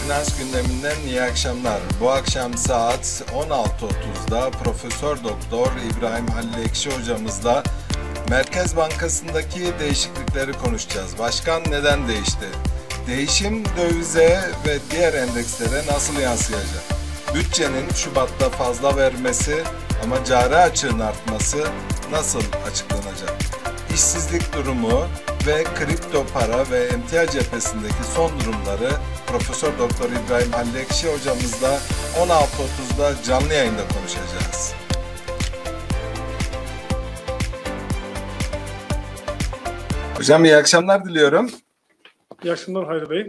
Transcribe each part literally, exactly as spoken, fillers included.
Finans gündeminden iyi akşamlar. Bu akşam saat on altı otuzda Profesör Doktor İbrahim Halil Ekşi hocamızla Merkez Bankası'ndaki değişiklikleri konuşacağız. Başkan neden değişti? Değişim dövize ve diğer endekslere nasıl yansıyacak? Bütçenin Şubat'ta fazla vermesi ama cari açığın artması nasıl açıklanacak? İşsizlik durumu ve kripto para ve emtia cephesindeki son durumları Profesör Doktor İbrahim Halil Ekşi hocamızla on altı otuzda canlı yayında konuşacağız. Hocam iyi akşamlar diliyorum. İyi akşamlar Hayri Bey.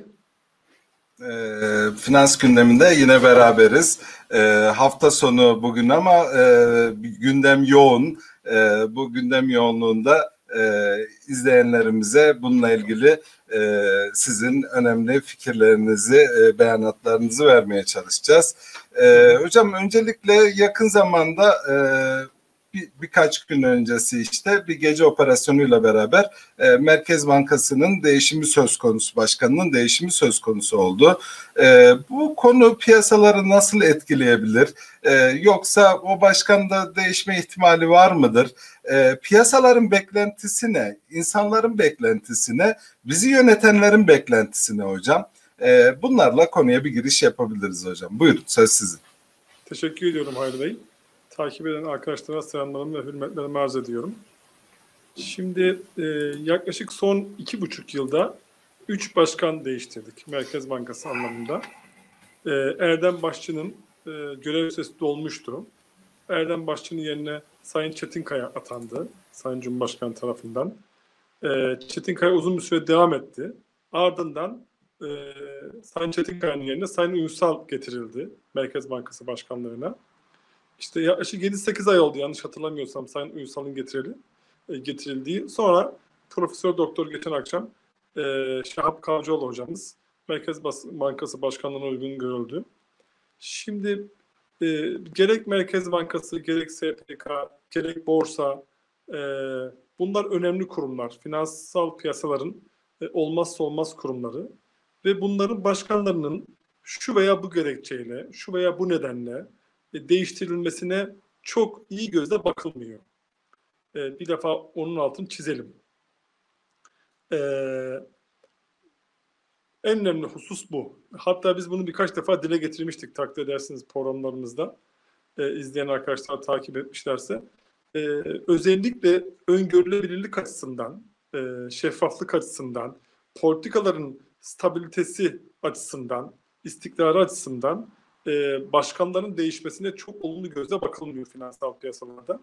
E, finans gündeminde yine beraberiz. E, hafta sonu bugün ama e, gündem yoğun. E, bu gündem yoğunluğunda e, izleyenlerimize bununla ilgili e, sizin önemli fikirlerinizi, e, beyanatlarınızı vermeye çalışacağız. E, hocam öncelikle yakın zamanda e, Bir, birkaç gün öncesi işte bir gece operasyonuyla beraber e, Merkez Bankası'nın değişimi söz konusu, başkanının değişimi söz konusu oldu. E, bu konu piyasaları nasıl etkileyebilir? E, yoksa o başkanda değişme ihtimali var mıdır? E, piyasaların beklentisi ne? İnsanların beklentisi ne? Bizi yönetenlerin beklentisi ne hocam? E, bunlarla konuya bir giriş yapabiliriz hocam. Buyurun, söz sizin. Teşekkür ediyorum Hayri Bey. Takip eden arkadaşlara selamlarımı ve hürmetlerimi arz ediyorum. Şimdi e, yaklaşık son iki buçuk yılda üç başkan değiştirdik Merkez Bankası anlamında. E, Erdem Başçı'nın e, görev süresi dolmuştu. Erdem Başçı'nın yerine Sayın Çetinkaya atandı Sayın Cumhurbaşkanı tarafından. E, Çetinkaya uzun bir süre devam etti. Ardından e, Sayın Çetinkaya'nın yerine Sayın Ünsal getirildi Merkez Bankası Başkanlığı'na. İşte yaklaşık yedi sekiz ay oldu yanlış hatırlamıyorsam Sayın Ünsal'ın getirili, e, getirildiği. Sonra Profesör Doktor geçen akşam e, Şahap Kavcıoğlu hocamız Merkez Bankası Başkanlığı'na uygun görüldü. Şimdi e, gerek Merkez Bankası, gerek S P K, gerek borsa e, bunlar önemli kurumlar. Finansal piyasaların e, olmazsa olmaz kurumları ve bunların başkanlarının şu veya bu gerekçeyle, şu veya bu nedenle değiştirilmesine çok iyi gözle bakılmıyor. Ee, bir defa onun altını çizelim. Ee, en önemli husus bu. Hatta biz bunu birkaç defa dile getirmiştik takdir edersiniz programlarımızda. Ee, izleyen arkadaşlar takip etmişlerse. Ee, özellikle öngörülebilirlik açısından, e, şeffaflık açısından, politikaların stabilitesi açısından, istikrarı açısından Ee, başkanların değişmesine çok olumlu gözle bakılmıyor finansal piyasalarda.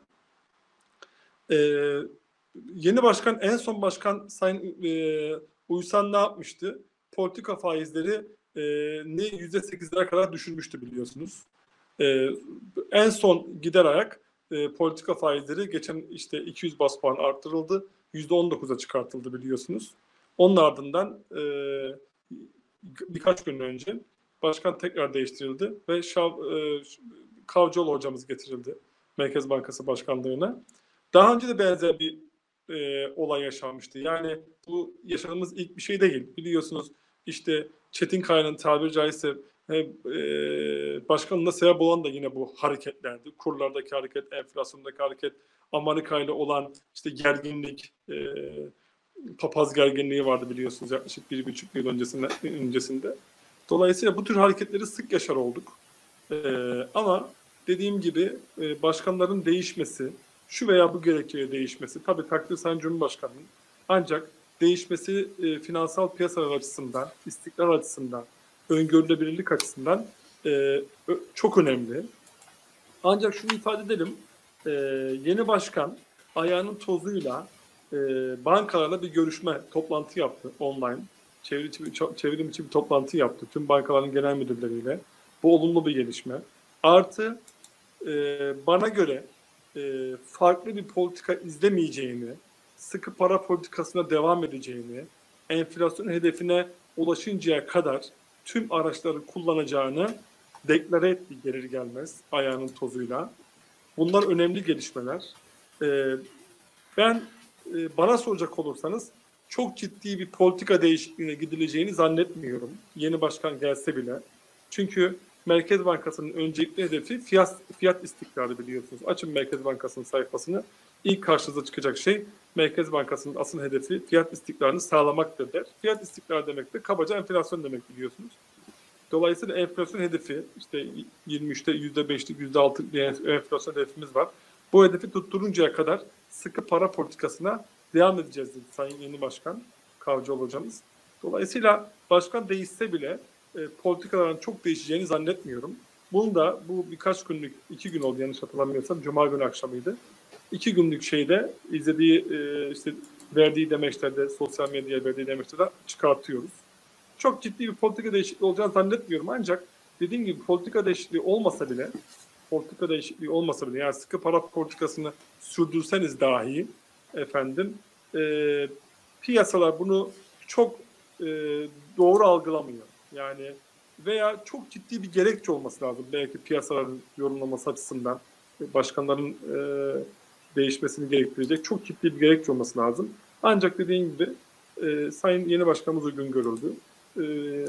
Ee, yeni başkan, en son başkan Sayın e, Uysal ne yapmıştı? Politika faizleri e, ne yüzde sekizlere kadar düşürmüştü biliyorsunuz. E, en son gider ayak e, politika faizleri geçen işte iki yüz bas puan arttırıldı. yüzde on dokuza çıkartıldı biliyorsunuz. Onun ardından e, birkaç gün önce başkan tekrar değiştirildi ve Şav, e, Kavcıoğlu hocamız getirildi Merkez Bankası Başkanlığı'na. Daha önce de benzer bir e, olay yaşanmıştı. Yani bu yaşadığımız ilk bir şey değil. Biliyorsunuz işte Çetinkaya'nın tabiri caizse e, e, başkanlığına sebep olan da yine bu hareketlerdi. Kurlardaki hareket, enflasyondaki hareket, Amerika ile olan işte gerginlik, e, papaz gerginliği vardı biliyorsunuz yaklaşık bir buçuk yıl öncesinde. öncesinde. Dolayısıyla bu tür hareketleri sık yaşar olduk. Ee, ama dediğim gibi e, başkanların değişmesi, şu veya bu gerekçeye değişmesi, tabii takdir Sayın Cumhurbaşkanı'nın ancak değişmesi e, finansal piyasalar açısından, istikrar açısından, öngörülebilirlik açısından e, çok önemli. Ancak şunu ifade edelim, e, yeni başkan ayağının tozuyla e, bankalarla bir görüşme, toplantı yaptı online. Çevrim içi, çevrim içi bir toplantı yaptı tüm bankaların genel müdürleriyle. Bu olumlu bir gelişme. Artı e, bana göre e, farklı bir politika izlemeyeceğini, sıkı para politikasına devam edeceğini, enflasyon hedefine ulaşıncaya kadar tüm araçları kullanacağını deklare etti gelir gelmez ayağının tozuyla. Bunlar önemli gelişmeler. E, ben e, bana soracak olursanız çok ciddi bir politika değişikliğine gidileceğini zannetmiyorum. Yeni başkan gelse bile. Çünkü Merkez Bankası'nın öncelikli hedefi fiyat, fiyat istikrarı biliyorsunuz. Açın Merkez Bankası'nın sayfasını. İlk karşınıza çıkacak şey Merkez Bankası'nın asıl hedefi fiyat istikrarını sağlamaktır der. Fiyat istikrarı demek de kabaca enflasyon demek biliyorsunuz. Dolayısıyla enflasyon hedefi işte yirmi üçte yüzde beşlik yüzde altılık bir enflasyon hedefimiz var. Bu hedefi tutturuncaya kadar sıkı para politikasına devam edeceğiz dedi Sayın Yeni Başkan Kavcıoğlu hocamız. Dolayısıyla başkan değişse bile e, politikaların çok değişeceğini zannetmiyorum. Bunu da bu birkaç günlük, iki gün oldu yanlış hatırlamıyorsam, Cuma günü akşamıydı. İki günlük şeyde izlediği, e, işte verdiği demeçlerde, sosyal medyaya verdiği demeçlerde çıkartıyoruz. Çok ciddi bir politika değişikliği olacağını zannetmiyorum. Ancak dediğim gibi politika değişikliği olmasa bile, politika değişikliği olmasa bile, yani sıkı para politikasını sürdürseniz dahi efendim, e, piyasalar bunu çok e, doğru algılamıyor. Yani veya çok ciddi bir gerekçe olması lazım. Belki piyasaların yorumlaması açısından başkanların e, değişmesini gerektirecek çok ciddi bir gerekçe olması lazım. Ancak dediğim gibi e, Sayın Yeni Başkanımız uygun görüldü. E,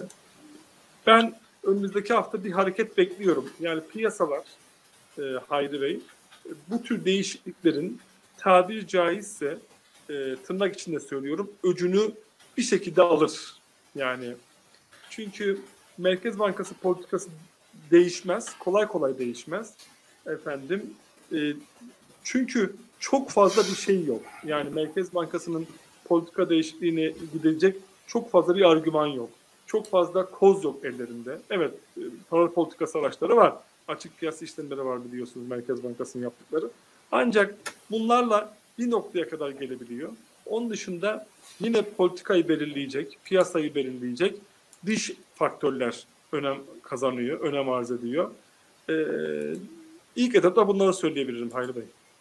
ben önümüzdeki hafta bir hareket bekliyorum. Yani piyasalar e, Hayri Bey bu tür değişikliklerin tabiri caizse e, tırnak içinde söylüyorum öcünü bir şekilde alır. Yani çünkü Merkez Bankası politikası değişmez. Kolay kolay değişmez. Efendim e, çünkü çok fazla bir şey yok. Yani Merkez Bankası'nın politika değişikliğine gidecek çok fazla bir argüman yok. Çok fazla koz yok ellerinde. Evet, e, para politikası araçları var. Açık piyasa işlemleri var biliyorsunuz Merkez Bankası'nın yaptıkları. Ancak bunlarla bir noktaya kadar gelebiliyor. Onun dışında yine politikayı belirleyecek, piyasayı belirleyecek dış faktörler önem kazanıyor, önem arz ediyor. Ee, ilk etapta bunları söyleyebilirim Hayri Bey.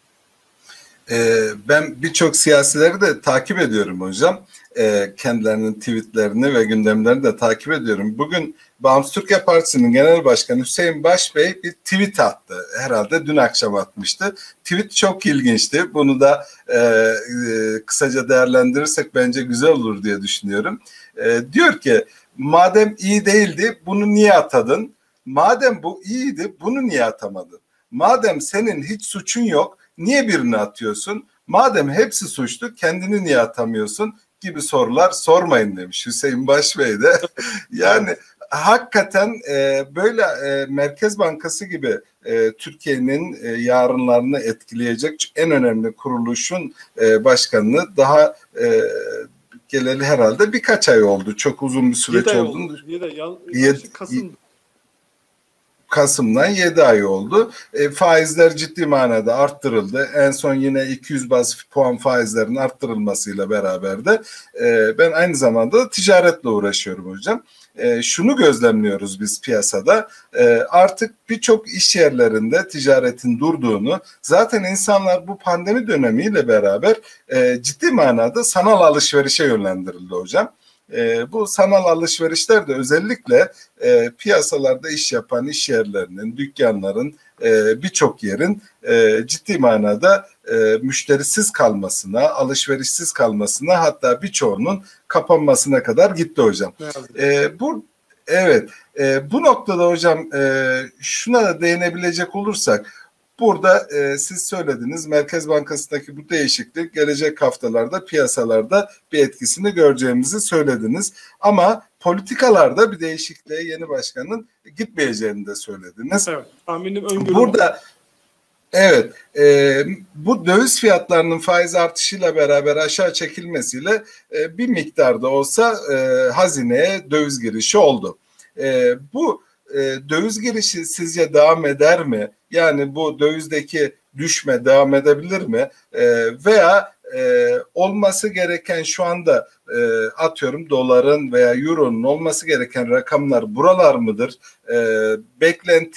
Ee, ben birçok siyasileri de takip ediyorum hocam. Ee, kendilerinin tweetlerini ve gündemlerini de takip ediyorum. Bugün Bağımsız Türkiye Partisi'nin Genel Başkanı Hüseyin Başbey bir tweet attı. Herhalde dün akşam atmıştı. Tweet çok ilginçti. Bunu da e, e, kısaca değerlendirirsek bence güzel olur diye düşünüyorum. E, diyor ki, madem iyi değildi bunu niye atadın? Madem bu iyiydi bunu niye atamadın? Madem senin hiç suçun yok niye birini atıyorsun? Madem hepsi suçlu kendini niye atamıyorsun? Gibi sorular sormayın demiş Hüseyin Başbey de. Yani hakikaten e, böyle e, Merkez Bankası gibi e, Türkiye'nin e, yarınlarını etkileyecek en önemli kuruluşun e, başkanını daha e, geleli herhalde birkaç ay oldu. Çok uzun bir süreç oldu. yedi Kasım. Kasım'dan yedi ay oldu. E, faizler ciddi manada arttırıldı. En son yine iki yüz baz puan faizlerin arttırılmasıyla beraber de e, ben aynı zamanda da ticaretle uğraşıyorum hocam. E, şunu gözlemliyoruz biz piyasada. E, artık birçok iş yerlerinde ticaretin durduğunu, zaten insanlar bu pandemi dönemiyle beraber e, ciddi manada sanal alışverişe yönlendirildi hocam. E, bu sanal alışverişler de özellikle e, piyasalarda iş yapan iş yerlerinin, dükkanların, e, birçok yerin e, ciddi manada e, müşterisiz kalmasına, alışverişsiz kalmasına, hatta birçoğunun kapanmasına kadar gitti hocam. E, bu evet, e, bu noktada hocam e, şuna da değinebilecek olursak, burada e, siz söylediniz, Merkez Bankası'ndaki bu değişiklik gelecek haftalarda piyasalarda bir etkisini göreceğimizi söylediniz. Ama politikalarda bir değişikliğe yeni başkanın gitmeyeceğini de söylediniz. Evet, tahminim öngörüm. Burada evet, e, bu döviz fiyatlarının faiz artışıyla beraber aşağı çekilmesiyle e, bir miktarda olsa e, hazineye döviz girişi oldu. E, bu e, döviz girişi sizce devam eder mi? Yani bu dövizdeki düşme devam edebilir mi? E, veya e, olması gereken şu anda e, atıyorum doların veya euronun olması gereken rakamlar buralar mıdır? E, beklenti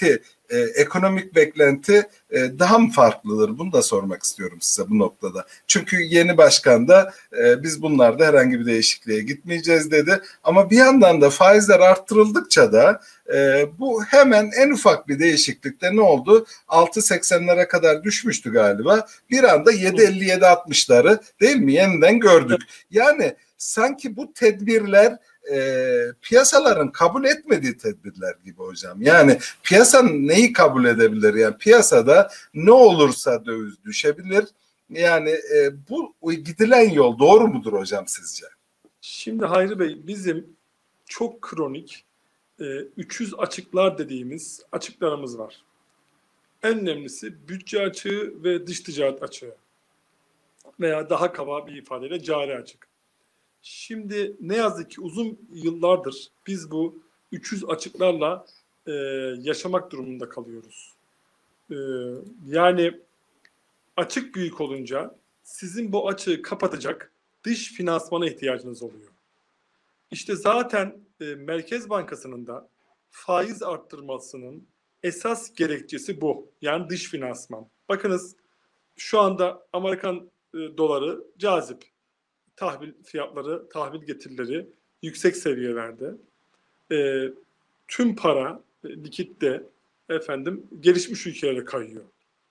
e, ekonomik beklenti e, daha mı farklıdır? Bunu da sormak istiyorum size bu noktada. Çünkü yeni başkan da e, biz bunlarda herhangi bir değişikliğe gitmeyeceğiz dedi. Ama bir yandan da faizler arttırıldıkça da e, bu hemen en ufak bir değişiklikte ne oldu? altı seksenlere kadar düşmüştü galiba. Bir anda yedi elli yedi altmışları değil mi? Yeniden gördük. Yani sanki bu tedbirler e, piyasaların kabul etmediği tedbirler gibi hocam. Yani piyasanın neyi kabul edebilir? Yani piyasada ne olursa döviz düşebilir. Yani e, bu gidilen yol doğru mudur hocam sizce? Şimdi Hayri Bey, bizim çok kronik e, üç yüz açıklar dediğimiz açıklarımız var. En önemlisi bütçe açığı ve dış ticaret açığı. Veya daha kaba bir ifadeyle cari açık. Şimdi ne yazık ki uzun yıllardır biz bu üç yüz açıklarla e, yaşamak durumunda kalıyoruz. E, yani açık büyük olunca sizin bu açığı kapatacak dış finansmana ihtiyacınız oluyor. İşte zaten e, Merkez Bankası'nın da faiz arttırmasının esas gerekçesi bu. Yani dış finansman. Bakınız şu anda Amerikan e, doları cazip. Tahvil fiyatları, tahvil getirileri yüksek seviyelerde. E, tüm para e, likitte efendim gelişmiş ülkelere kayıyor.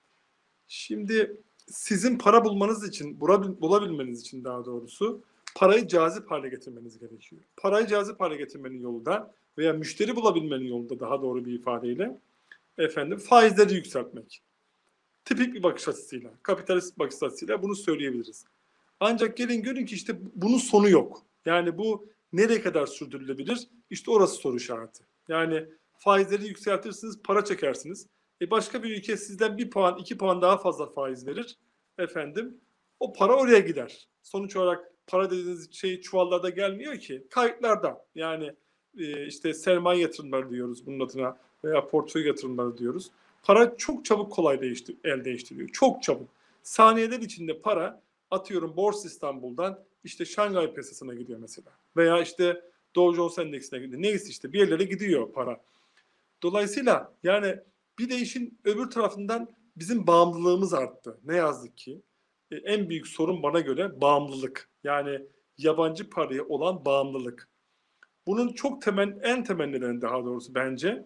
Şimdi sizin para bulmanız için, bulabilmeniz için daha doğrusu parayı cazip hale getirmeniz gerekiyor. Parayı cazip hale getirmenin yolu da veya müşteri bulabilmenin yolu da daha doğru bir ifadeyle efendim faizleri yükseltmek. Tipik bir bakış açısıyla, kapitalist bakış açısıyla bunu söyleyebiliriz. Ancak gelin görün ki işte bunun sonu yok. Yani bu nereye kadar sürdürülebilir? İşte orası soru işareti. Yani faizleri yükseltirsiniz, para çekersiniz. E başka bir ülke sizden bir puan, iki puan daha fazla faiz verir. Efendim, o para oraya gider. Sonuç olarak para dediğiniz şey çuvallarda gelmiyor ki. Kayıtlarda. Yani e, işte sermaye yatırımları diyoruz bunun adına veya portföy yatırımları diyoruz. Para çok çabuk kolay değiştir, el değiştiriyor. Çok çabuk. Saniyeler içinde para atıyorum Borsa İstanbul'dan işte Şangay piyasasına gidiyor mesela. Veya işte Dow Jones Endeksine gidiyor. Neyse işte bir yerlere gidiyor para. Dolayısıyla yani bir de işin öbür tarafından bizim bağımlılığımız arttı. Ne yazık ki. E, en büyük sorun bana göre bağımlılık. Yani yabancı paraya olan bağımlılık. Bunun çok temel, en temel nedeni daha doğrusu bence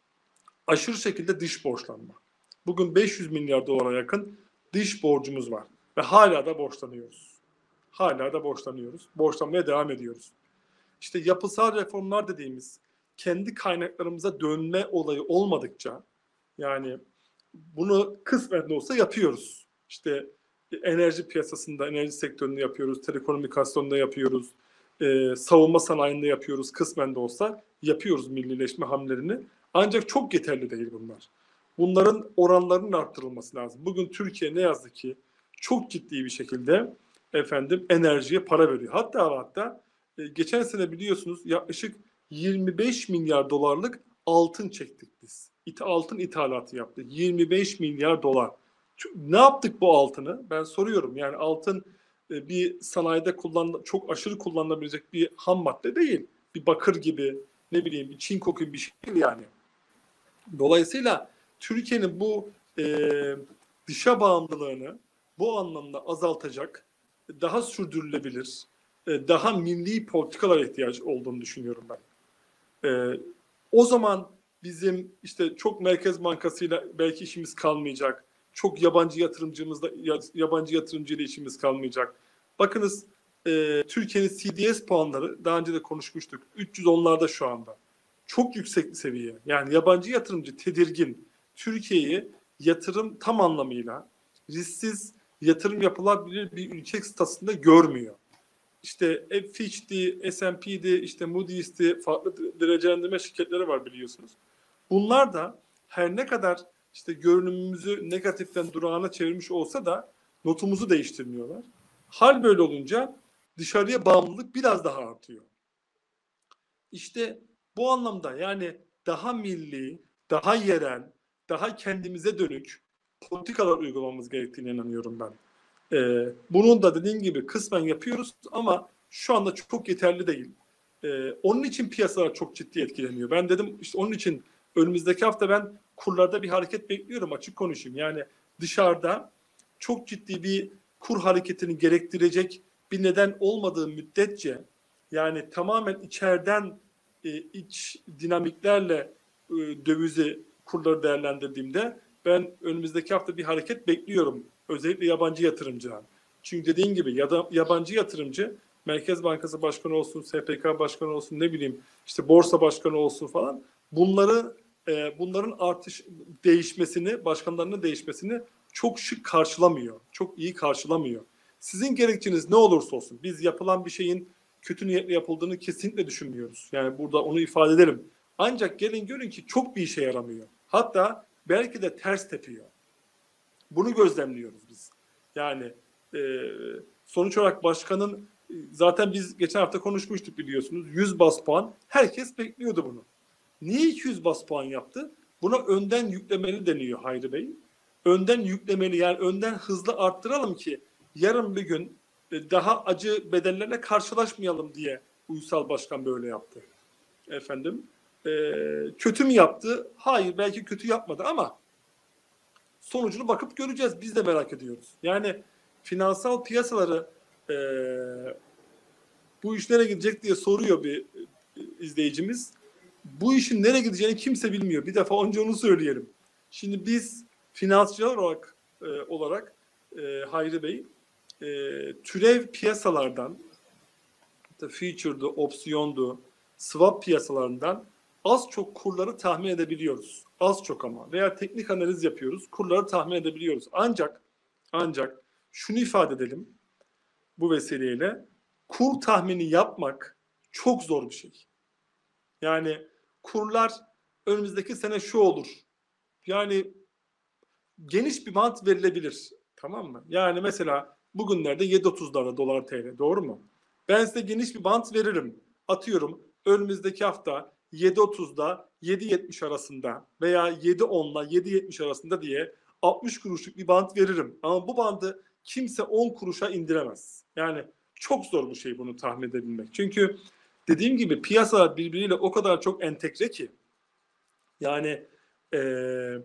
aşırı şekilde dış borçlanma. Bugün beş yüz milyar dolara yakın dış borcumuz var. Ve hala da borçlanıyoruz. Hala da borçlanıyoruz. Borçlanmaya devam ediyoruz. İşte yapısal reformlar dediğimiz kendi kaynaklarımıza dönme olayı olmadıkça yani bunu kısmen de olsa yapıyoruz. İşte enerji piyasasında, enerji sektöründe yapıyoruz, telekomünikasyonda yapıyoruz, e, savunma sanayinde yapıyoruz, kısmen de olsa yapıyoruz millileşme hamlelerini. Ancak çok yeterli değil bunlar. Bunların oranlarının arttırılması lazım. Bugün Türkiye ne yazık ki çok ciddi bir şekilde efendim enerjiye para veriyor. Hatta hatta e, geçen sene biliyorsunuz yaklaşık yirmi beş milyar dolarlık altın çektik biz. İt, altın ithalatı yaptık. yirmi beş milyar dolar. Ne yaptık bu altını? Ben soruyorum. Yani altın e, bir sanayide kullan çok aşırı kullanılabilecek bir ham madde değil. Bir bakır gibi, ne bileyim, bir çinko gibi bir şey değil yani. Dolayısıyla Türkiye'nin bu e, dışa bağımlılığını bu anlamda azaltacak, daha sürdürülebilir, e, daha milli politikalara ihtiyaç olduğunu düşünüyorum ben. E, o zaman bizim işte çok Merkez Bankası'yla belki işimiz kalmayacak, çok yabancı yatırımcımızla yabancı yatırımcıyla işimiz kalmayacak. Bakınız e, Türkiye'nin C D S puanları daha önce de konuşmuştuk. üç yüz onlarda şu anda. Çok yüksek bir seviye. Yani yabancı yatırımcı tedirgin. Türkiye'yi yatırım tam anlamıyla risksiz yatırım yapılabilir bir ülke statüsünde görmüyor. İşte Fitch'ti, S and P'di, işte Moody's'ti, farklı derecelendirme şirketleri var biliyorsunuz. Bunlar da her ne kadar işte görünümümüzü negatiften durağına çevirmiş olsa da notumuzu değiştirmiyorlar. Hal böyle olunca dışarıya bağımlılık biraz daha artıyor. İşte bu anlamda yani daha milli, daha yerel, daha kendimize dönük politikalar uygulamamız gerektiğine inanıyorum ben. Ee, bunun da dediğim gibi kısmen yapıyoruz ama şu anda çok yeterli değil. Ee, onun için piyasalar çok ciddi etkileniyor. Ben dedim işte onun için önümüzdeki hafta ben kurlarda bir hareket bekliyorum, açık konuşayım. Yani dışarıda çok ciddi bir kur hareketini gerektirecek bir neden olmadığı müddetçe, yani tamamen içeriden e, iç dinamiklerle e, dövizi kurları değerlendirdiğimde ben önümüzdeki hafta bir hareket bekliyorum. Özellikle yabancı yatırımcılar. Çünkü dediğin gibi ya da yabancı yatırımcı Merkez Bankası Başkanı olsun, S P K Başkanı olsun, ne bileyim işte borsa başkanı olsun falan, bunları e, bunların artış değişmesini, başkanlarının değişmesini çok şık karşılamıyor. Çok iyi karşılamıyor. Sizin gerekçeniz ne olursa olsun biz yapılan bir şeyin kötü niyetle yapıldığını kesinlikle düşünmüyoruz. Yani burada onu ifade edelim. Ancak gelin görün ki çok bir işe yaramıyor. Hatta belki de ters tepiyor. Bunu gözlemliyoruz biz. Yani e, sonuç olarak başkanın, zaten biz geçen hafta konuşmuştuk biliyorsunuz, yüz bas puan, herkes bekliyordu bunu. Niye iki yüz bas puan yaptı? Buna önden yüklemeli deniyor Hayri Bey. Önden yüklemeli, yani önden hızlı arttıralım ki yarın bir gün daha acı bedellerle karşılaşmayalım diye Uysal Başkan böyle yaptı. Efendim, e, kötü mü yaptı? Hayır, belki kötü yapmadı ama sonucunu bakıp göreceğiz. Biz de merak ediyoruz. Yani finansal piyasaları e, bu iş nereye gidecek diye soruyor bir izleyicimiz. Bu işin nereye gideceğini kimse bilmiyor. Bir defa önce onu söyleyelim. Şimdi biz finansçılar olarak e, olarak e, Hayri Bey, e, türev piyasalardan, future'du, opsiyondu, swap piyasalarından az çok kurları tahmin edebiliyoruz. Az çok ama. Veya teknik analiz yapıyoruz. Kurları tahmin edebiliyoruz. Ancak ancak şunu ifade edelim bu vesileyle, kur tahmini yapmak çok zor bir şey. Yani kurlar önümüzdeki sene şu olur. Yani geniş bir bant verilebilir. Tamam mı? Yani mesela bugünlerde yedi otuzlarda dolar T L. Doğru mu? Ben size geniş bir bant veririm. Atıyorum önümüzdeki hafta yedi otuzda yedi yetmiş arasında veya yedi onla yedi yetmiş arasında diye altmış kuruşluk bir bant veririm. Ama bu bandı kimse on kuruşa indiremez. Yani çok zor bir şey bunu tahmin edebilmek. Çünkü dediğim gibi piyasalar birbiriyle o kadar çok entegre ki, yani eee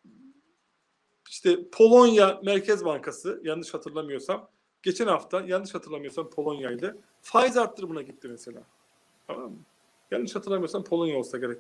İşte Polonya Merkez Bankası, yanlış hatırlamıyorsam, geçen hafta yanlış hatırlamıyorsam Polonya'ydı, faiz arttırımına gitti mesela. Tamam mı? Yanlış hatırlamıyorsam Polonya olsa gerek.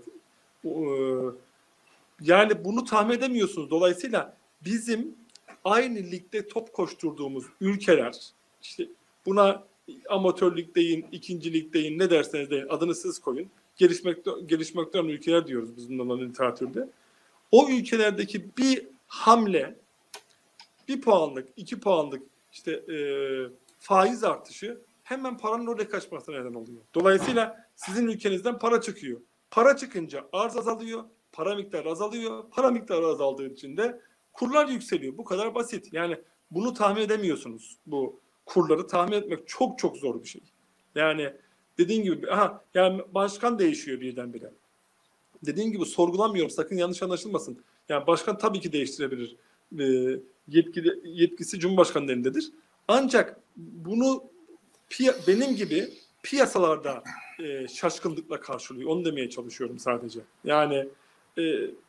Yani bunu tahmin edemiyorsunuz. Dolayısıyla bizim aynı ligde top koşturduğumuz ülkeler, işte buna amatör lig deyin, ikinci lig deyin, ne derseniz deyin, adını siz koyun. Gelişmekte, gelişmekte olan ülkeler diyoruz biz bunların literatürde. O ülkelerdeki bir hamle, bir puanlık, iki puanlık işte e, faiz artışı hemen paranın oraya kaçmasına neden oluyor. Dolayısıyla sizin ülkenizden para çıkıyor. Para çıkınca arz azalıyor, para miktarı azalıyor. Para miktarı azaldığı için de kurlar yükseliyor. Bu kadar basit. Yani bunu tahmin edemiyorsunuz. Bu kurları tahmin etmek çok çok zor bir şey. Yani dediğin gibi, aha, yani başkan değişiyor birdenbire. Dediğim gibi sorgulamıyorum, sakın yanlış anlaşılmasın. Yani başkan tabii ki değiştirebilir. E, yetkili, yetkisi Cumhurbaşkanı'nın elindedir. Ancak bunu piya- benim gibi piyasalarda e, şaşkınlıkla karşılıyor. Onu demeye çalışıyorum sadece. Yani e,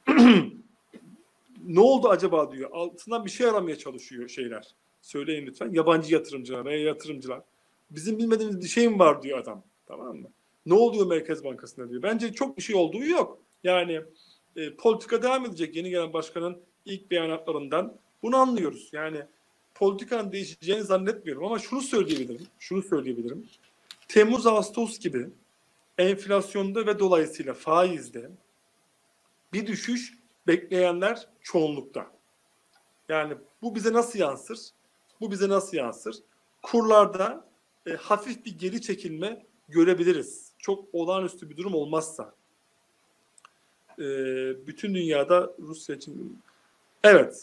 ne oldu acaba diyor. Altından bir şey aramaya çalışıyor şeyler. Söyleyin lütfen. Yabancı yatırımcılar veya yatırımcılar. Bizim bilmediğimiz bir şey mi var diyor adam. Tamam mı? Ne oluyor Merkez Bankası'nda diyor. Bence çok bir şey olduğu yok. Yani e, politika devam edecek. Yeni gelen başkanın ilk beyanatlarından bunu anlıyoruz. Yani politikanın değişeceğini zannetmiyorum ama şunu söyleyebilirim. Şunu söyleyebilirim. Temmuz Ağustos gibi enflasyonda ve dolayısıyla faizde bir düşüş bekleyenler çoğunlukta. Yani bu bize nasıl yansır? Bu bize nasıl yansır? Kurlarda e, hafif bir geri çekilme görebiliriz. Çok olağanüstü bir durum olmazsa. E, bütün dünyada Rusya için... Evet.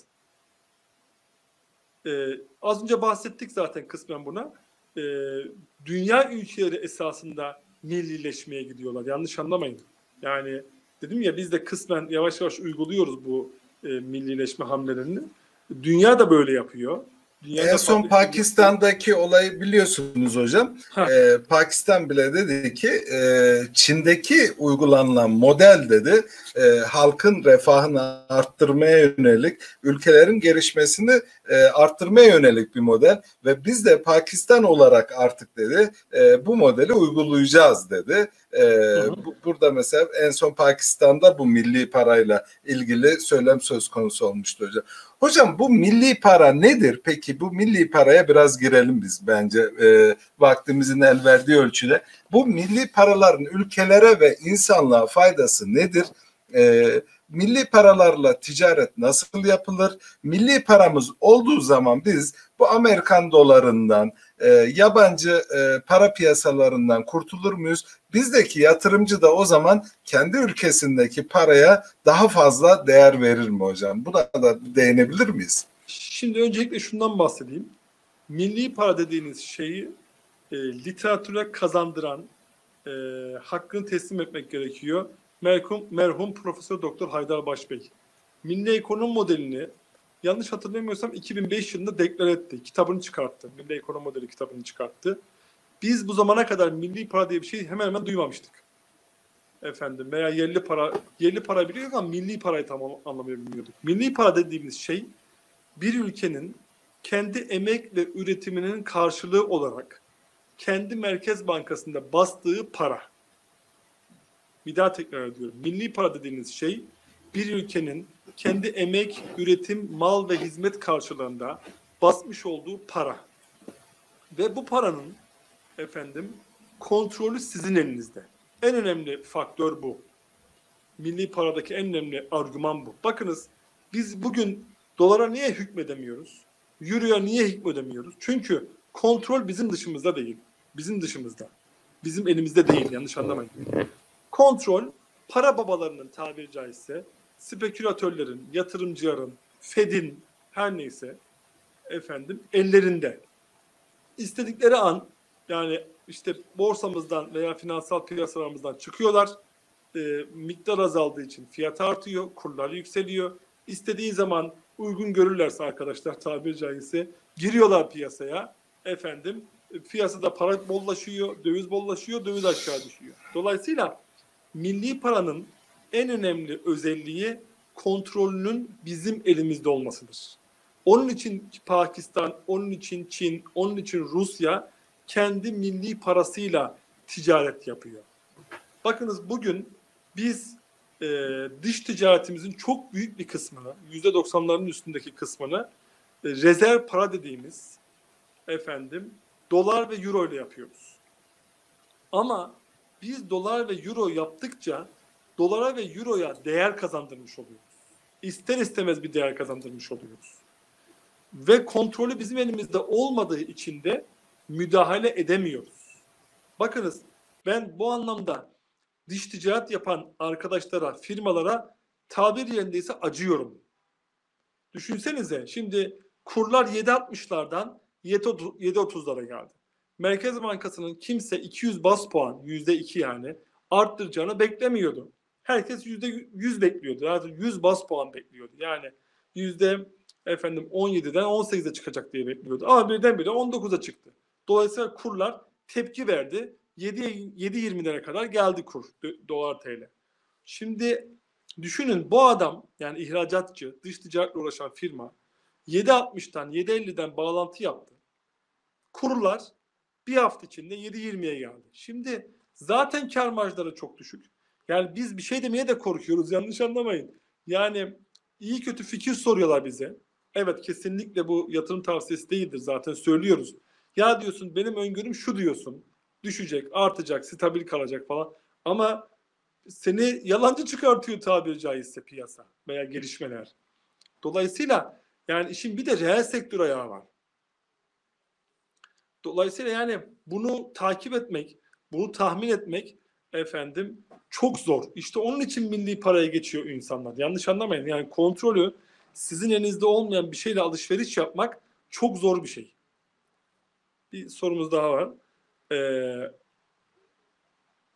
E, az önce bahsettik zaten kısmen buna. E, dünya ülkeleri esasında millileşmeye gidiyorlar. Yanlış anlamayın. Yani dedim ya, biz de kısmen yavaş yavaş uyguluyoruz bu e, millileşme hamlelerini. Dünya da böyle yapıyor. Dünyada En son farklı Pakistan'daki olayı biliyorsunuz hocam. Ee, Pakistan bile dedi ki e, Çin'deki uygulanılan model dedi e, halkın refahını arttırmaya yönelik, ülkelerin gelişmesini e, arttırmaya yönelik bir model ve biz de Pakistan olarak artık dedi e, bu modeli uygulayacağız dedi. E, Hı hı. bu, burada mesela en son Pakistan'da bu milli parayla ilgili söylem söz konusu olmuştu hocam. Hocam bu milli para nedir? Peki bu milli paraya biraz girelim biz bence e, vaktimizin el verdiği ölçüde. Bu milli paraların ülkelere ve insanlığa faydası nedir? E, milli paralarla ticaret nasıl yapılır? Milli paramız olduğu zaman biz bu Amerikan dolarından, e, yabancı e, para piyasalarından kurtulur muyuz? Bizdeki yatırımcı da o zaman kendi ülkesindeki paraya daha fazla değer verir mi hocam? Buna da değinebilir miyiz? Şimdi öncelikle şundan bahsedeyim. Milli para dediğiniz şeyi e, literatüre kazandıran, e, hakkını teslim etmek gerekiyor. Merhum, merhum Profesör Doktor Haydar Başbey. Milli ekonomi modelini yanlış hatırlamıyorsam iki bin beş yılında deklar etti. Kitabını çıkarttı. Milli ekonomi modeli kitabını çıkarttı. Biz bu zamana kadar milli para diye bir şey hemen hemen duymamıştık. Efendim veya yerli para, yerli para biliyorduk ama milli parayı tam anlamayı bilmiyorduk. Milli para dediğimiz şey bir ülkenin kendi emek ve üretiminin karşılığı olarak kendi Merkez Bankası'nda bastığı para. Bir daha tekrar ediyorum. Milli para dediğiniz şey bir ülkenin kendi emek, üretim, mal ve hizmet karşılığında basmış olduğu para. Ve bu paranın efendim kontrolü sizin elinizde. En önemli faktör bu. Milli paradaki en önemli argüman bu. Bakınız biz bugün dolara niye hükmedemiyoruz? Euro'ya niye hükmedemiyoruz? Çünkü kontrol bizim dışımızda değil. Bizim dışımızda. Bizim elimizde değil. Yanlış anlamayın. Kontrol para babalarının tabiri caizse spekülatörlerin, yatırımcıların, Fed'in her neyse efendim ellerinde. İstedikleri an yani işte borsamızdan veya finansal piyasalarımızdan çıkıyorlar. E, miktar azaldığı için fiyat artıyor, kurlar yükseliyor. İstediği zaman uygun görürlerse arkadaşlar tabiri caizse giriyorlar piyasaya. Efendim piyasada para bollaşıyor, döviz bollaşıyor, döviz aşağı düşüyor. Dolayısıyla milli paranın en önemli özelliği kontrolünün bizim elimizde olmasıdır. Onun için Pakistan, onun için Çin, onun için Rusya kendi milli parasıyla ticaret yapıyor. Bakınız bugün biz e, dış ticaretimizin çok büyük bir kısmını, yüzde doksanların üstündeki kısmını e, rezerv para dediğimiz efendim dolar ve euro ile yapıyoruz. Ama biz dolar ve euro yaptıkça dolara ve euroya değer kazandırmış oluyoruz. İster istemez bir değer kazandırmış oluyoruz. Ve kontrolü bizim elimizde olmadığı için de müdahale edemiyoruz. Bakınız ben bu anlamda dış ticaret yapan arkadaşlara, firmalara tabir yerindeyse acıyorum. Düşünsenize şimdi kurlar yedi altmışlardan yedi otuzlara geldi. Merkez Bankası'nın kimse iki yüz bas puan, yüzde iki yani arttıracağını beklemiyordu. Herkes yüzde yüz bekliyordu. Yani yüz bas puan bekliyordu. Yani yüzde efendim on yediden on sekize çıkacak diye bekliyordu. Ama birdenbire on dokuza çıktı. Dolayısıyla kurlar tepki verdi. yedi yirmilere kadar geldi kur dolar T L. Şimdi düşünün bu adam yani ihracatçı, dış ticaretle uğraşan firma yedi altmıştan yedi elliden bağlantı yaptı. Kurlar bir hafta içinde yedi yirmiye geldi. Şimdi zaten kar marjları çok düşük. Yani biz bir şey demeye de korkuyoruz yanlış anlamayın. Yani iyi kötü fikir soruyorlar bize. Evet kesinlikle bu yatırım tavsiyesi değildir zaten söylüyoruz. Ya diyorsun benim öngörüm şu diyorsun. Düşecek, artacak, stabil kalacak falan. Ama seni yalancı çıkartıyor tabiri caizse piyasa veya gelişmeler. Dolayısıyla yani işin bir de reel sektör ayağı var. Dolayısıyla yani bunu takip etmek, bunu tahmin etmek efendim çok zor. İşte onun için milli paraya geçiyor insanlar. Yanlış anlamayın. Yani kontrolü sizin elinizde olmayan bir şeyle alışveriş yapmak çok zor bir şey. Bir sorumuz daha var. Ee,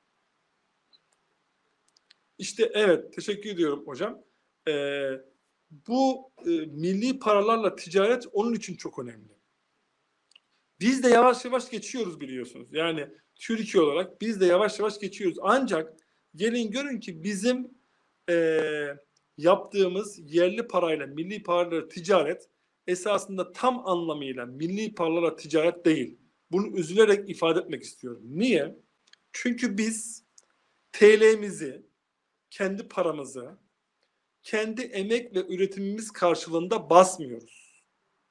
işte evet teşekkür ediyorum hocam. Ee, bu e, milli paralarla ticaret onun için çok önemli. Biz de yavaş yavaş geçiyoruz biliyorsunuz. Yani Türkiye olarak biz de yavaş yavaş geçiyoruz. Ancak gelin görün ki bizim e, yaptığımız yerli parayla milli paralarla ticaret esasında tam anlamıyla milli paralarla ticaret değil. Bunu üzülerek ifade etmek istiyorum. Niye? Çünkü biz T L'mizi, kendi paramızı, kendi emek ve üretimimiz karşılığında basmıyoruz.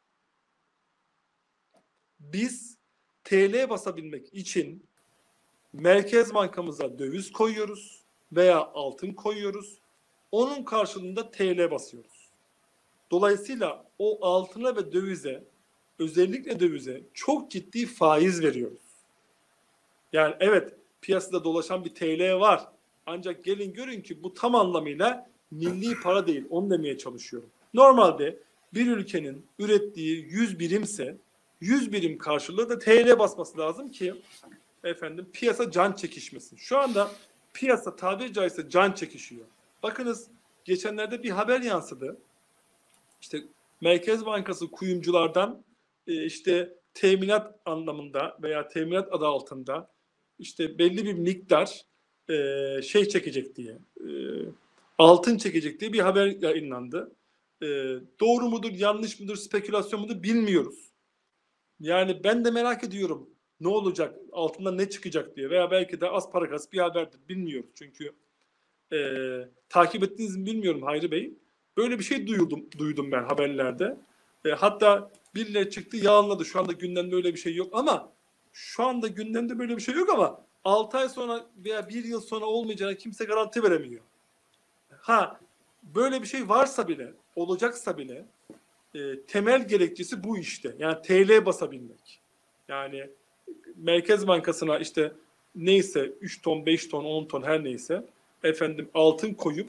Biz T L basabilmek için Merkez Bankamıza döviz koyuyoruz veya altın koyuyoruz. Onun karşılığında T L basıyoruz. Dolayısıyla o altına ve dövize, özellikle dövize çok ciddi faiz veriyoruz. Yani evet, piyasada dolaşan bir T L var. Ancak gelin görün ki bu tam anlamıyla milli para değil. Onu demeye çalışıyorum. Normalde bir ülkenin ürettiği yüz birimse yüz birim karşılığı da T L basması lazım ki efendim piyasa can çekişmesin. Şu anda piyasa tabiri caizse can çekişiyor. Bakınız geçenlerde bir haber yansıdı. İşte Merkez Bankası kuyumculardan e, işte teminat anlamında veya teminat adı altında işte belli bir miktar e, şey çekecek diye, e, altın çekecek diye bir haber yayınlandı. E, doğru mudur, yanlış mıdır, spekülasyon mudur bilmiyoruz. Yani ben de merak ediyorum ne olacak, altından ne çıkacak diye veya belki de az para kas bir haberdir, bilmiyoruz. Çünkü e, takip ettiğinizi mi bilmiyorum Hayri Bey. Böyle bir şey duydum, duydum ben haberlerde. E, hatta birileri çıktı yalanladı. Şu anda gündemde öyle bir şey yok ama şu anda gündemde böyle bir şey yok ama altı ay sonra veya bir yıl sonra olmayacağına kimse garanti veremiyor. Ha, böyle bir şey varsa bile, olacaksa bile e, temel gerekçesi bu işte. Yani T L basabilmek. Yani Merkez Bankası'na işte neyse üç ton, beş ton, on ton her neyse efendim altın koyup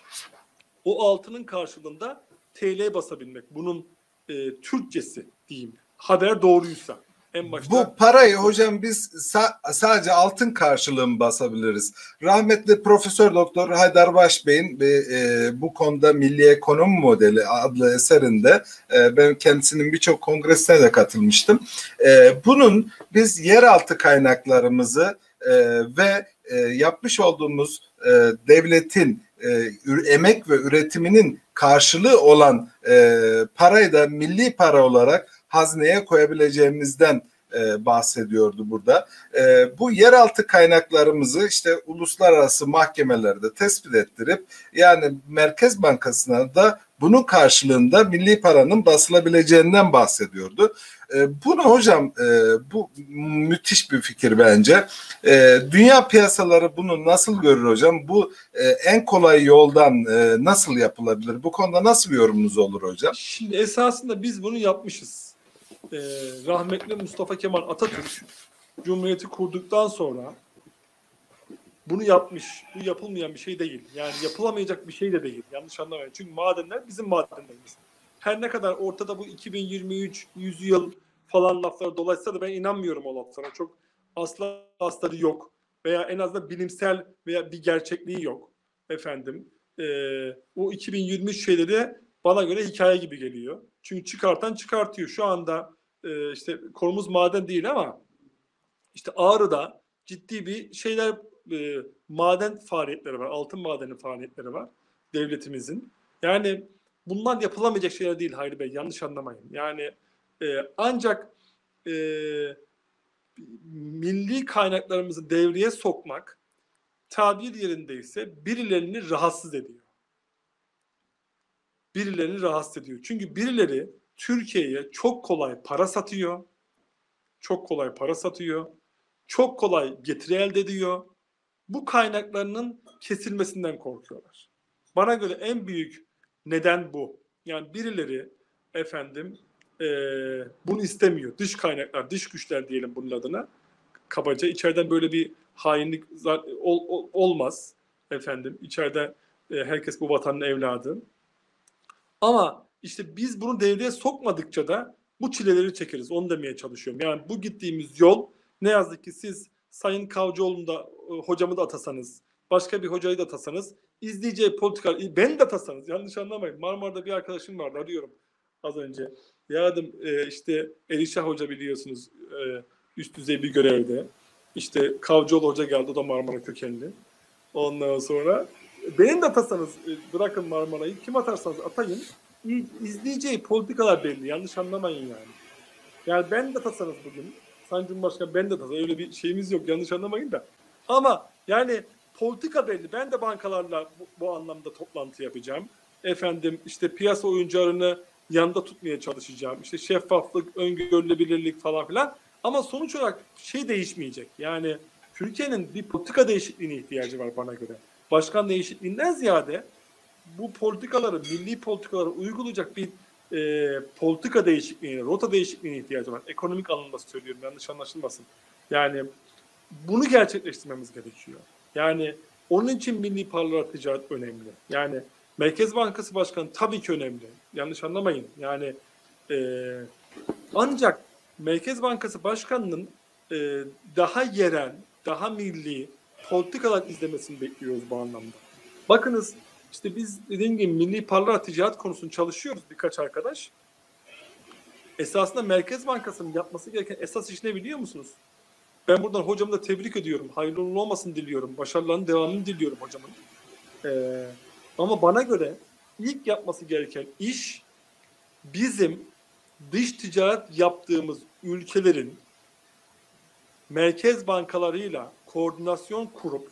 o altının karşılığında T L basabilmek. Bunun e, Türkçesi diyeyim. Haber doğruysa. En başta bu parayı hocam biz sa- sadece altın karşılığı mı basabiliriz? Rahmetli Profesör Doktor Haydar Başbey'in e, bu konuda Milli Ekonomi Modeli adlı eserinde e, ben kendisinin birçok kongresine de katılmıştım. E, bunun biz yeraltı kaynaklarımızı e, ve e, yapmış olduğumuz e, devletin e, emek ve üretiminin karşılığı olan e, parayı da milli para olarak hazneye koyabileceğimizden e, bahsediyordu burada. E, bu yeraltı kaynaklarımızı işte uluslararası mahkemelerde tespit ettirip yani Merkez Bankası'na da bunun karşılığında milli paranın basılabileceğinden bahsediyordu. E, bunu hocam e, bu müthiş bir fikir bence. E, dünya piyasaları bunu nasıl görür hocam? Bu e, en kolay yoldan e, nasıl yapılabilir? Bu konuda nasıl bir yorumunuz olur hocam? Şimdi esasında biz bunu yapmışız. Ee, rahmetli Mustafa Kemal Atatürk Cumhuriyeti kurduktan sonra bunu yapmış. Bu yapılmayan bir şey değil. Yani yapılamayacak bir şey de değil. Yanlış anlamayın. Çünkü madenler bizim madenlerimiz. Her ne kadar ortada bu iki bin yirmi üç yüz yıl falan lafları dolayısıyla da ben inanmıyorum o laflara. Çok asla asları yok. Veya en azından bilimsel veya bir gerçekliği yok. Efendim. E, o iki bin yirmi üç şeyleri bana göre hikaye gibi geliyor. Çünkü çıkartan çıkartıyor. Şu anda e, işte konumuz maden değil ama işte Ağrı'da ciddi bir şeyler e, maden faaliyetleri var. Altın madeni faaliyetleri var devletimizin. Yani bunlar yapılamayacak şeyler değil Hayri Bey. Yanlış anlamayın. Yani e, ancak e, milli kaynaklarımızı devreye sokmak tabir yerindeyse birilerini rahatsız ediyor. Birilerini rahatsız ediyor. Çünkü birileri Türkiye'ye çok kolay para satıyor. Çok kolay para satıyor. Çok kolay getiri elde ediyor. Bu kaynaklarının kesilmesinden korkuyorlar. Bana göre en büyük neden bu. Yani birileri efendim e, bunu istemiyor. Dış kaynaklar, dış güçler diyelim bunun adına. Kabaca içeriden böyle bir hainlik ol, ol, olmaz. Efendim içeride e, herkes bu vatanın evladı. Ama işte biz bunu devreye sokmadıkça da bu çileleri çekeriz. Onu demeye çalışıyorum. Yani bu gittiğimiz yol ne yazık ki siz Sayın Kavcıoğlu'nu da hocamı da atasanız, başka bir hocayı da atasanız izleyeceği politika, ben de atasanız yanlış anlamayın. Marmara'da bir arkadaşım vardı, arıyorum az önce. Ya dedim e, işte Elişah Hoca biliyorsunuz e, üst düzey bir görevde. İşte Kavcıoğlu Hoca geldi, o da Marmara kökenli. Ondan sonra benim de atasanız e, bırakın Marmara'yı, kim atarsanız atayın. İzleyeceği politikalar belli, yanlış anlamayın yani. Yani ben de atasanız bugün, Sayın Cumhurbaşkanı ben de atasanız, öyle bir şeyimiz yok, yanlış anlamayın da. Ama yani politika belli. Ben de bankalarla bu, bu anlamda toplantı yapacağım. Efendim işte piyasa oyuncularını yanında tutmaya çalışacağım. İşte şeffaflık, öngörülebilirlik falan filan. Ama sonuç olarak şey değişmeyecek. Yani Türkiye'nin bir politika değişikliğine ihtiyacı var bana göre. Başkan değişikliğinden ziyade bu politikaları, milli politikaları uygulayacak bir e, politika değişikliğine, rota değişikliğine ihtiyacı var. Ekonomik anlamda söylüyorum, yanlış anlaşılmasın. Yani bunu gerçekleştirmemiz gerekiyor. Yani onun için milli parlak ticaret önemli. Yani Merkez Bankası Başkanı tabii ki önemli. Yanlış anlamayın. Yani e, ancak Merkez Bankası Başkanı'nın e, daha yerel, daha milli politikalar izlemesini bekliyoruz bu anlamda. Bakınız işte biz dediğim gibi milli parlak ticaret konusunu çalışıyoruz birkaç arkadaş. Esasında Merkez Bankası'nın yapması gereken esas iş ne biliyor musunuz? Ben buradan hocamı da tebrik ediyorum. Hayırlı uğurlu olmasını diliyorum. Başarılarının devamını diliyorum hocamın. Ee, ama bana göre ilk yapması gereken iş bizim dış ticaret yaptığımız ülkelerin merkez bankalarıyla koordinasyon kurup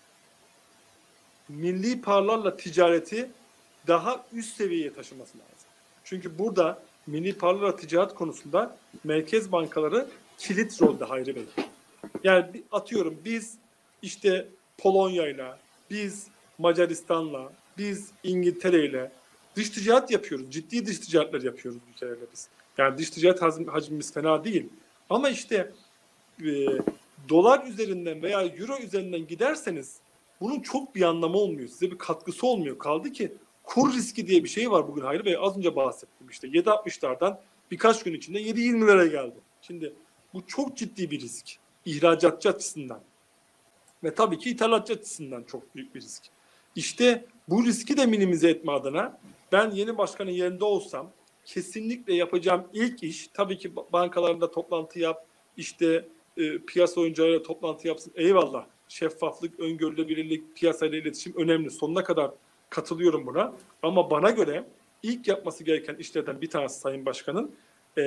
milli paralarla ticareti daha üst seviyeye taşıması lazım. Çünkü burada milli paralarla ticaret konusunda merkez bankaları kilit rolde Hayri Bey. Yani atıyorum biz işte Polonya'yla, biz Macaristan'la, biz İngiltere'yle dış ticaret yapıyoruz. Ciddi dış ticaretler yapıyoruz ülkelerle biz. Yani dış ticaret hacmimiz fena değil. Ama işte e, dolar üzerinden veya euro üzerinden giderseniz bunun çok bir anlamı olmuyor. Size bir katkısı olmuyor. Kaldı ki kur riski diye bir şey var bugün Hayri Bey. Az önce bahsettim işte. yedi altmışlardan birkaç gün içinde yedi yirmilere geldi. Şimdi bu çok ciddi bir risk. İhracatçı açısından. Ve tabii ki ithalatçı açısından çok büyük bir risk. İşte bu riski de minimize etme adına ben yeni başkanın yerinde olsam kesinlikle yapacağım ilk iş tabii ki bankalarında toplantı yap, işte e, piyasa oyuncularıyla toplantı yapsın. Eyvallah. Şeffaflık, öngörülebilirlik, piyasayla iletişim önemli. Sonuna kadar katılıyorum buna. Ama bana göre ilk yapması gereken işlerden bir tanesi Sayın Başkan'ın e,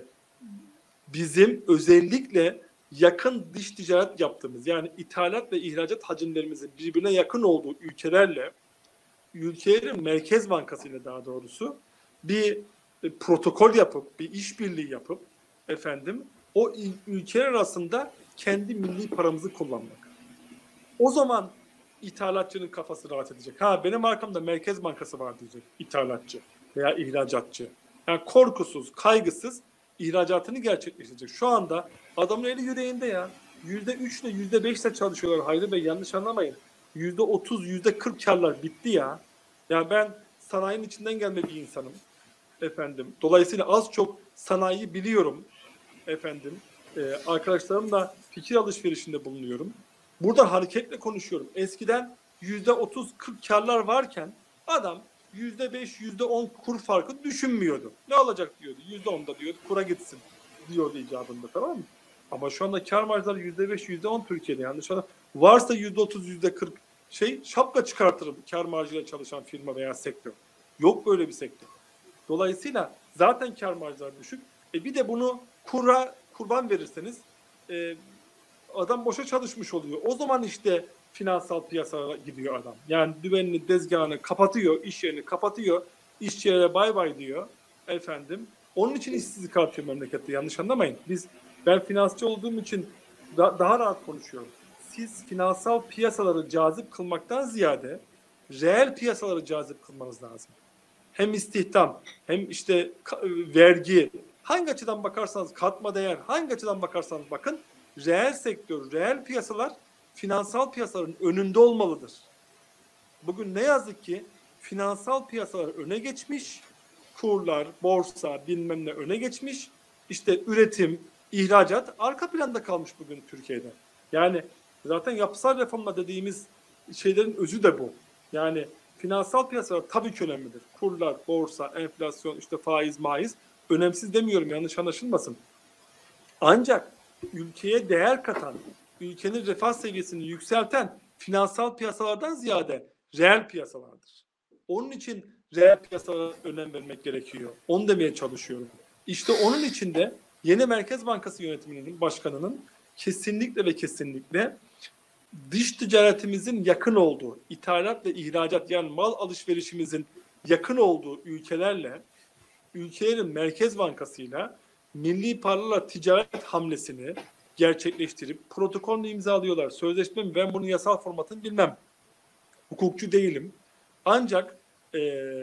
bizim özellikle yakın dış ticaret yaptığımız, yani ithalat ve ihracat hacimlerimizin birbirine yakın olduğu ülkelerle, ülkelerin Merkez Bankası ile daha doğrusu bir e, protokol yapıp, bir işbirliği yapıp efendim o ülkeler arasında kendi milli paramızı kullanmak. O zaman ithalatçının kafası rahat edecek. Ha benim arkamda Merkez Bankası var diyecek ithalatçı veya ihracatçı. Yani korkusuz, kaygısız ihracatını gerçekleştirecek. Şu anda adamın eli yüreğinde ya. Yüzde üçle yüzde beşle çalışıyorlar Hayri Bey, yanlış anlamayın. Yüzde otuz, yüzde kırk karlar bitti ya. Ya ben sanayinin içinden gelme bir insanım. Efendim. Dolayısıyla az çok sanayiyi biliyorum. Efendim. Ee, arkadaşlarımla fikir alışverişinde bulunuyorum. Buradan hareketle konuşuyorum. Eskiden yüzde otuz kırk karlar varken adam yüzde beş, yüzde on kur farkı düşünmüyordu. Ne olacak diyordu. Yüzde onda diyordu. Kura gitsin diyordu icabında, tamam mı? Ama şu anda kar marjları yüzde beş, yüzde on Türkiye'de. Yani şu anda varsa yüzde otuz, yüzde kırk şey şapka çıkartırım kar marjıyla çalışan firma veya sektör. Yok böyle bir sektör. Dolayısıyla zaten kar marjları düşük. E bir de bunu kura kurban verirseniz e, adam boşa çalışmış oluyor. O zaman işte finansal piyasaya gidiyor adam. Yani düvenini, tezgahını kapatıyor, iş yerini kapatıyor, işçilere bay bay diyor. Efendim. Onun için işsizlik artıyor memlekette. Yanlış anlamayın. Biz ben finansçı olduğum için da, daha rahat konuşuyorum. Siz finansal piyasaları cazip kılmaktan ziyade reel piyasaları cazip kılmanız lazım. Hem istihdam, hem işte vergi, hangi açıdan bakarsanız katma değer, hangi açıdan bakarsanız bakın, reel sektör, reel piyasalar finansal piyasaların önünde olmalıdır. Bugün ne yazık ki finansal piyasalar öne geçmiş, kurlar, borsa, bilmem ne öne geçmiş, işte üretim, ihracat arka planda kalmış bugün Türkiye'de. Yani zaten yapısal reformla dediğimiz şeylerin özü de bu. Yani finansal piyasalar tabii ki önemlidir. Kurlar, borsa, enflasyon, işte faiz, maiz önemsiz demiyorum, yanlış anlaşılmasın. Ancak ülkeye değer katan, ülkenin refah seviyesini yükselten finansal piyasalardan ziyade reel piyasalardır. Onun için reel piyasalara önem vermek gerekiyor. Onu demeye çalışıyorum. İşte onun için de yeni Merkez Bankası yönetiminin, başkanının kesinlikle ve kesinlikle dış ticaretimizin yakın olduğu, ithalat ve ihracat, yani mal alışverişimizin yakın olduğu ülkelerle, ülkelerin Merkez Bankası'yla milli paralarla ticaret hamlesini gerçekleştirip protokolünü imzalıyorlar. Sözleşme mi? Ben bunun yasal formatını bilmem. Hukukçu değilim. Ancak e,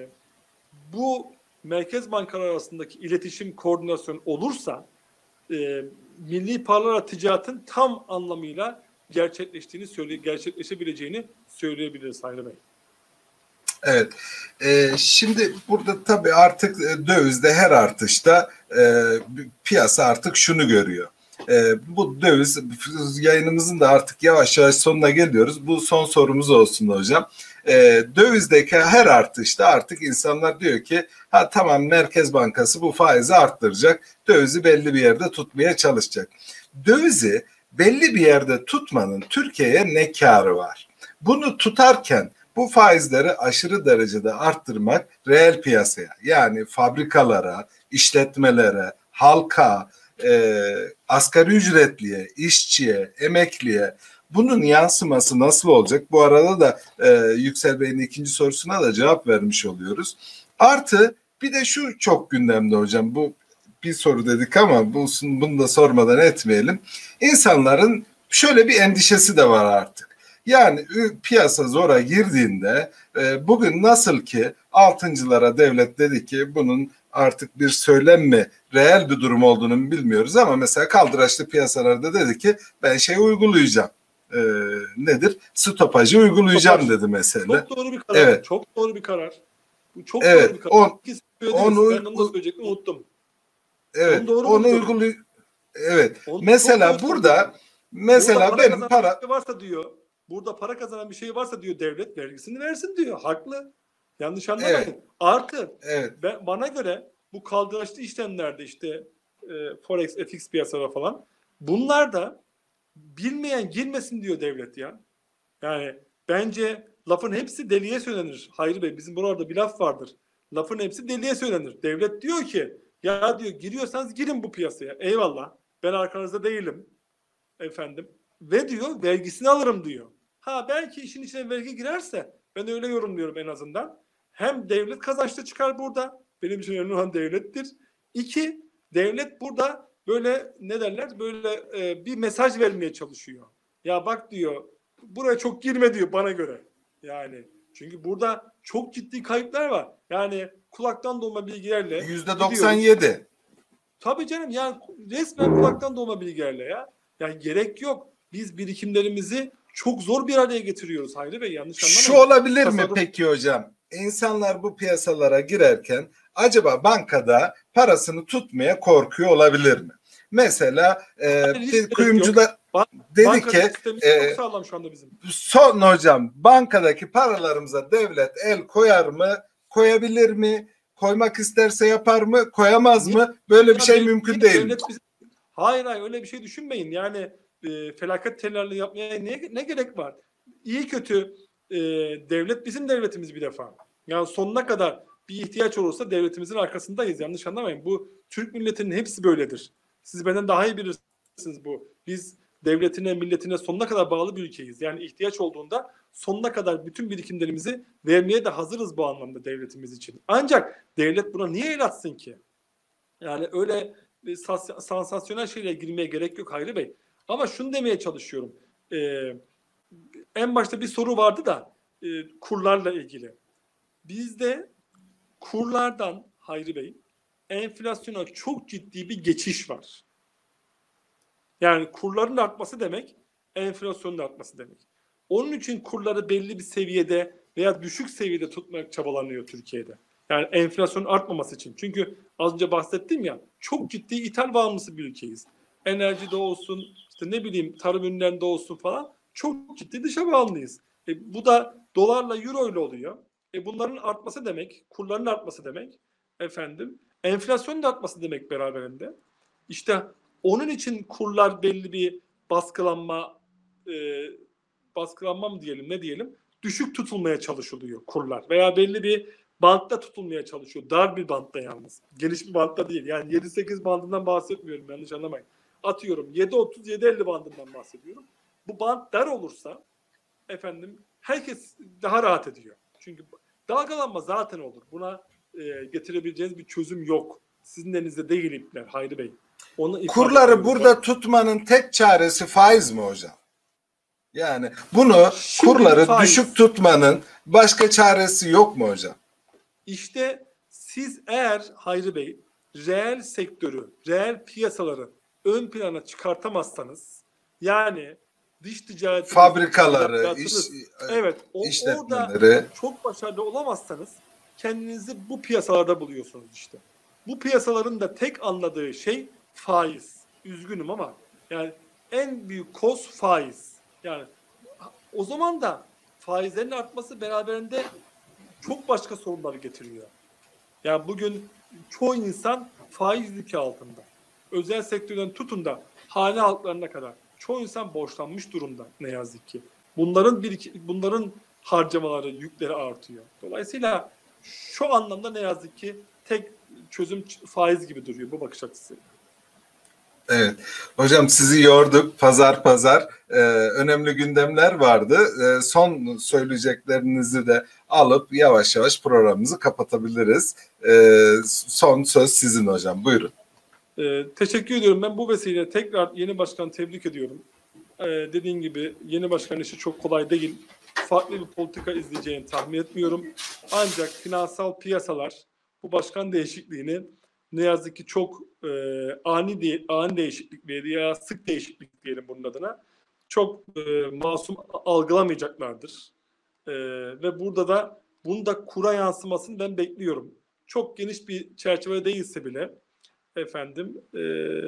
bu Merkez Bankaları arasındaki iletişim, koordinasyon olursa e, milli paralarla ticaretin tam anlamıyla gerçekleştiğini söyle, gerçekleşebileceğini söyleyebiliriz Hayri Bey. Evet. Ee, şimdi burada tabii artık dövizde her artışta e, piyasa artık şunu görüyor. E, bu döviz yayınımızın da artık yavaş yavaş sonuna geliyoruz. Bu son sorumuz olsun hocam. E, dövizdeki her artışta artık insanlar diyor ki ha tamam, Merkez Bankası bu faizi arttıracak. Dövizi belli bir yerde tutmaya çalışacak. Dövizi belli bir yerde tutmanın Türkiye'ye ne kârı var? Bunu tutarken bu faizleri aşırı derecede arttırmak reel piyasaya, yani fabrikalara, işletmelere, halka, e, asgari ücretliye, işçiye, emekliye bunun yansıması nasıl olacak? Bu arada da e, Yüksel Bey'in ikinci sorusuna da cevap vermiş oluyoruz. Artı bir de şu çok gündemde hocam, bu bir soru dedik ama bu, bunu da sormadan etmeyelim. İnsanların şöyle bir endişesi de var artık. Yani piyasa zora girdiğinde e, bugün nasıl ki altıncılara devlet dedi ki bunun artık bir söylem mi, reel bir durum olduğunu bilmiyoruz ama mesela kaldıraçlı piyasalarda dedi ki ben şey uygulayacağım. E, nedir? Stopajı uygulayacağım Stopaj. dedi mesela. Çok doğru bir karar. Evet. Çok doğru bir karar. Bu çok evet, doğru bir karar. On, onu, ben onu da söyleyecektim, unuttum. Evet. Onu, doğru onu uyguluyor. Evet. Onu mesela burada mesela burada benim para bir şey varsa diyor. Burada para kazanan bir şey varsa diyor, devlet vergisini versin diyor. Haklı. Yanlış anlamayın. Evet. Artı evet. Ben, bana göre bu kaldıraçlı işlemlerde işte e, Forex, F X piyasaları falan, bunlar da bilmeyen girmesin diyor devlet ya. Yani bence lafın hepsi deliye söylenir. Hayri Bey, bizim buralarda bir laf vardır. Lafın hepsi deliye söylenir. Devlet diyor ki ya diyor, giriyorsanız girin bu piyasaya. Eyvallah. Ben arkanızda değilim. Efendim. Ve diyor vergisini alırım diyor. Ha belki işin içine vergi girerse, ben öyle yorumluyorum en azından. Hem devlet kazançlı çıkar burada. Benim için önemli olan devlettir. İki, devlet burada böyle ne derler, böyle e, bir mesaj vermeye çalışıyor. Ya bak diyor, buraya çok girme diyor bana göre. Yani çünkü burada çok ciddi kayıplar var. Yani kulaktan dolma bilgilerle. yüzde doksan yedi. Tabii canım, yani resmen kulaktan dolma bilgilerle ya. Yani gerek yok. Biz birikimlerimizi çok zor bir araya getiriyoruz Hayri Bey, yanlış anlamayın. Şu olabilir Tasarruf... mi peki hocam? İnsanlar bu piyasalara girerken acaba bankada parasını tutmaya korkuyor olabilir mi? Mesela e, bir kuyumcular dedi ki e, çok sağlam şu anda bizim. Son hocam, bankadaki paralarımıza devlet el koyar mı? Koyabilir mi? Koymak isterse yapar mı? Koyamaz Niye? mı? Böyle bir ya şey devlet, mümkün değil mi? Bize... Hayır hayır, öyle bir şey düşünmeyin. Yani e, felaket tellerle yapmaya ne, ne gerek var? İyi kötü e, devlet bizim devletimiz bir defa. Yani sonuna kadar bir ihtiyaç olursa devletimizin arkasındayız. Yanlış anlamayın. Bu Türk milletinin hepsi böyledir. Siz benden daha iyi bilirsiniz bu. Biz devletine, milletine sonuna kadar bağlı bir ülkeyiz. Yani ihtiyaç olduğunda sonuna kadar bütün birikimlerimizi vermeye de hazırız bu anlamda devletimiz için. Ancak devlet buna niye el atsın ki? Yani öyle sansasyonel şeylere girmeye gerek yok Hayri Bey. Ama şunu demeye çalışıyorum. Ee, en başta bir soru vardı da e, kurlarla ilgili. Bizde kurlardan Hayri Bey enflasyona çok ciddi bir geçiş var. Yani kurların artması demek enflasyonun artması demek. Onun için kurları belli bir seviyede veya düşük seviyede tutmak çabalanıyor Türkiye'de. Yani enflasyonun artmaması için. Çünkü az önce bahsettim ya, çok ciddi ithal bağımlısı bir ülkeyiz. Enerjide olsun, işte ne bileyim tarım ürünlerinde olsun falan, çok ciddi dışa bağımlıyız. E, bu da Dolarla, euro ile oluyor. E bunların artması demek, kurların artması demek, efendim, enflasyonun da artması demek beraberinde. İşte onun için kurlar belli bir baskılanma, e, baskılanma mı diyelim, ne diyelim, düşük tutulmaya çalışılıyor kurlar. Veya belli bir bantta tutulmaya çalışıyor. Dar bir bantta yalnız. Geniş bir bantta değil. Yani yedi sekiz bandından bahsetmiyorum, yanlış anlamayın. Atıyorum yedi otuz yedi elli bandından bahsediyorum. Bu band dar olursa efendim herkes daha rahat ediyor. Çünkü dalgalanma zaten olur. Buna e, getirebileceğiniz bir çözüm yok. Sizin elinizde değil ipler Hayri Bey. Onu Kurları burada var. Tutmanın tek çaresi faiz mi hocam? Yani bunu Şimdi kurları faiz. düşük tutmanın başka çaresi yok mu hocam? İşte siz eğer Hayri Bey reel sektörü, reel piyasaları ön plana çıkartamazsanız, yani dış ticaret fabrikaları, iş, evet, o, orada çok başarılı olamazsanız kendinizi bu piyasalarda buluyorsunuz işte. Bu piyasaların da tek anladığı şey faiz. Üzgünüm ama yani en büyük koz faiz. Yani o zaman da faizlerin artması beraberinde çok başka sorunları getiriyor. Yani bugün çoğu insan faiz yükü altında. Özel sektörden tutun da hane halklarına kadar çoğu insan borçlanmış durumda ne yazık ki. Bunların bir bunların harcamaları, yükleri artıyor. Dolayısıyla şu anlamda ne yazık ki tek çözüm faiz gibi duruyor bu bakış açısı. Evet. Hocam sizi yorduk. Pazar pazar e, önemli gündemler vardı. E, son söyleyeceklerinizi de alıp yavaş yavaş programımızı kapatabiliriz. E, son söz sizin hocam. Buyurun. E, teşekkür ediyorum. Ben bu vesileyle tekrar yeni başkanı tebrik ediyorum. E, dediğin gibi yeni başkan işi çok kolay değil. Farklı bir politika izleyeceğini tahmin etmiyorum. Ancak finansal piyasalar bu başkan değişikliğini ne yazık ki çok e, ani değil, ani değişiklik veya sık değişiklik diyelim bunun adına, çok e, masum algılamayacaklardır. E, ve burada da bunu da kura yansımasını ben bekliyorum. Çok geniş bir çerçeve değilse bile efendim e,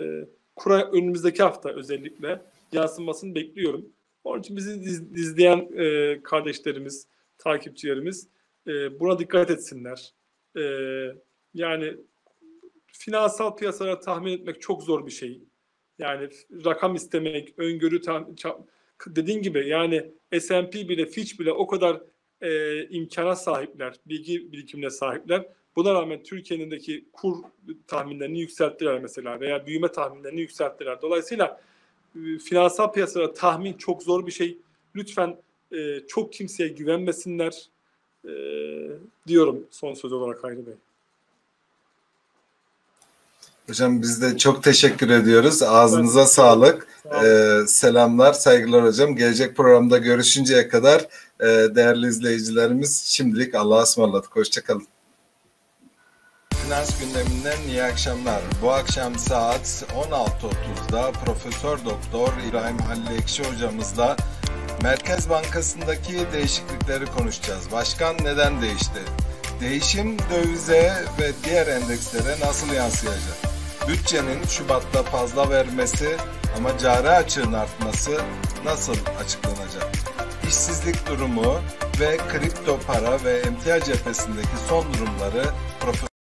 kura önümüzdeki hafta özellikle yansımasını bekliyorum. Onun için bizi izleyen e, kardeşlerimiz, takipçilerimiz e, buna dikkat etsinler. E, yani finansal piyasaları tahmin etmek çok zor bir şey. Yani rakam istemek, öngörü tahmin, dediğin gibi yani S and P bile, Fitch bile o kadar e, imkana sahipler, bilgi birikimine sahipler. Buna rağmen Türkiye'deki kur tahminlerini yükselttiler mesela veya büyüme tahminlerini yükselttiler. Dolayısıyla e, finansal piyasalara tahmin çok zor bir şey. Lütfen e, çok kimseye güvenmesinler e, diyorum son söz olarak Hayri Bey. Hocam biz de çok teşekkür ediyoruz. Ağzınıza sağlık. Ee, selamlar, saygılar hocam. Gelecek programda görüşünceye kadar e, değerli izleyicilerimiz şimdilik Allah'a ısmarladık. Hoşçakalın. Finans gündeminden iyi akşamlar. Bu akşam saat on altı otuzda Profesör Doktor İbrahim Halil Ekşi hocamızla Merkez Bankası'ndaki değişiklikleri konuşacağız. Başkan neden değişti? Değişim dövize ve diğer endekslere nasıl yansıyacak? Bütçenin Şubat'ta fazla vermesi ama cari açığın artması nasıl açıklanacak? İşsizlik durumu ve kripto para ve emtia cephesindeki son durumları Profesör